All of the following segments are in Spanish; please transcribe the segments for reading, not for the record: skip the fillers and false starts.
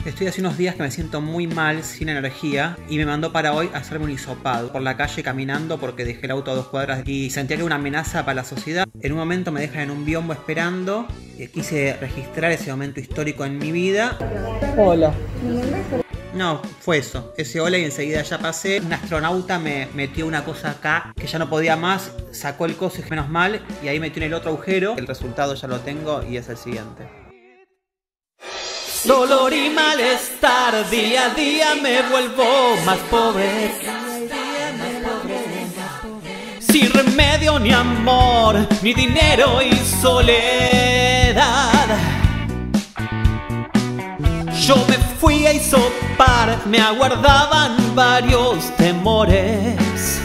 Estoy hace unos días que me siento muy mal, sin energía, y me mandó para hoy a hacerme un hisopado por la calle caminando porque dejé el auto a 2 cuadras y sentía que era una amenaza para la sociedad. En un momento me dejan en un biombo esperando, quise registrar ese momento histórico en mi vida. Hola. No, fue eso, ese hola y enseguida ya pasé. Un astronauta me metió una cosa acá que ya no podía más, sacó el coso y menos mal, y ahí metió en el otro agujero. El resultado ya lo tengo y es el siguiente. Dolor y malestar, día a día me vuelvo más pobre. Sin remedio ni amor, ni dinero y soledad. Yo me fui a hisopar, me aguardaban varios temores.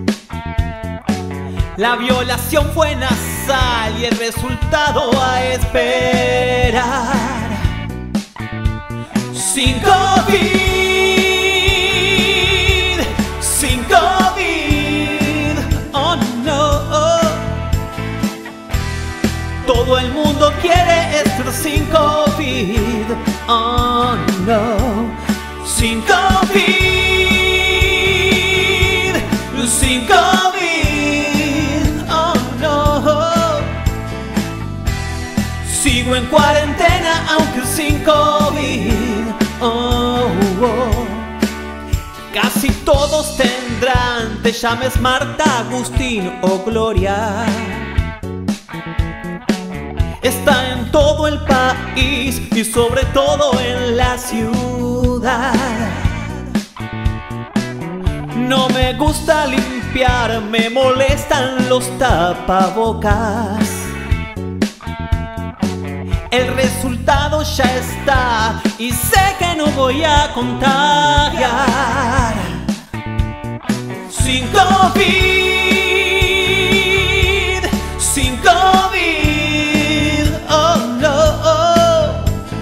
La violación fue nasal y el resultado a esperar. Sin COVID, sin COVID, oh no. Todo el mundo quiere estar sin COVID, oh no. Sin COVID, sin COVID, oh no. Sigo en cuarentena aunque sin COVID. Oh, oh. Casi todos tendrán, te llames Marta, Agustín o Gloria. Está en todo el país y sobre todo en la ciudad. No me gusta limpiar, me molestan los tapabocas. El resultado ya está y sé que no voy a contagiar. Sin COVID, sin COVID, oh no.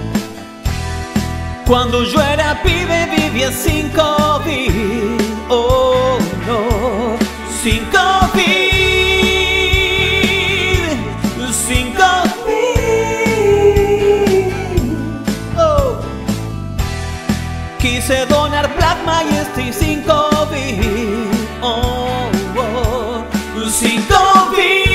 Cuando yo era pibe vivía sin COVID, oh no. Sin COVID, sin COVID. Quise donar plasma y estoy sin COVID, oh, oh, sin COVID.